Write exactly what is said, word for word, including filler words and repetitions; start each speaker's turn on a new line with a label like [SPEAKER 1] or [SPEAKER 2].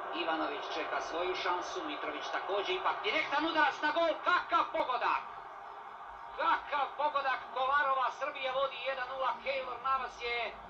[SPEAKER 1] Ivanović čeka svoju šansu, Mitrović također, ipak direktan udarac na gol, kakav pogodak! Kakav pogodak Kolarova, Srbija vodi jedan nula, Keylor Navas je